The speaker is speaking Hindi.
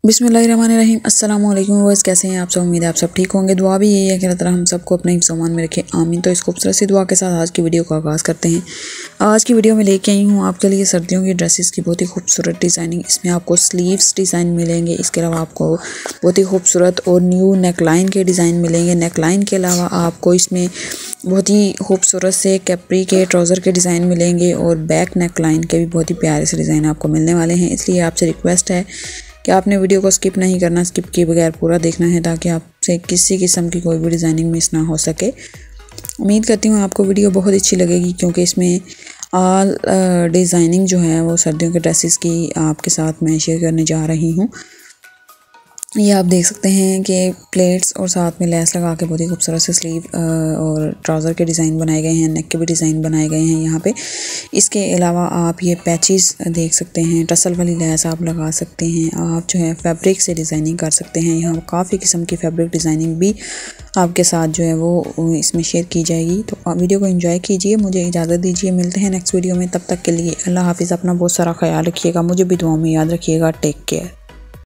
बिस्मिल्लाहिर्रहमानिर्रहीम अस्सलाम वालेकुम व्यूअर्स, कैसे हैं आप सब। उम्मीद है आप सब ठीक होंगे। दुआ भी यही है कि अल्लाह ताला हम सबको अपने हिफ्ज़-ओ-अमान में रखे, आमीन। तो इस खूबसूरत सी दुआ के साथ आज की वीडियो का आगाज़ करते हैं। आज की वीडियो में लेके आई हूँ आपके लिए सर्दियों की ड्रेसेस की बहुत ही खूबसूरत डिज़ाइनिंग। इसमें आपको स्लीव्स डिज़ाइन मिलेंगे, इसके अलावा आपको बहुत ही खूबसूरत और न्यू नेकलाइन के डिज़ाइन मिलेंगे। नेकलाइन के अलावा आपको इसमें बहुत ही खूबसूरत से कैप्री के ट्राउज़र के डिज़ाइन मिलेंगे और बैक नेकलाइन के भी बहुत ही प्यारे से डिज़ाइन आपको मिलने वाले हैं। इसलिए आपसे रिक्वेस्ट है कि आपने वीडियो को स्किप नहीं करना, स्किप किए बगैर पूरा देखना है ताकि आपसे किसी किस्म की कोई भी डिज़ाइनिंग मिस ना हो सके। उम्मीद करती हूँ आपको वीडियो बहुत अच्छी लगेगी, क्योंकि इसमें ऑल डिज़ाइनिंग जो है वो सर्दियों के ड्रेसेस की आपके साथ मैं शेयर करने जा रही हूँ। ये आप देख सकते हैं कि प्लेट्स और साथ में लेस लगा के बहुत ही खूबसूरत से स्लीव और ट्राउज़र के डिज़ाइन बनाए गए हैं, नेक के भी डिज़ाइन बनाए गए हैं यहाँ पे। इसके अलावा आप ये पैचेस देख सकते हैं, टसल वाली लेस आप लगा सकते हैं। आप जो है फैब्रिक से डिज़ाइनिंग कर सकते हैं। यहाँ काफ़ी किस्म की फैब्रिक डिज़ाइनिंग भी आपके साथ जो है वो इसमें शेयर की जाएगी। तो आप वीडियो को एंजॉय कीजिए, मुझे इजाज़त दीजिए। मिलते हैं नेक्स्ट वीडियो में, तब तक के लिए अल्लाह हाफिज़। अपना बहुत सारा ख्याल रखिएगा, मुझे भी दुआ में याद रखिएगा। Take care.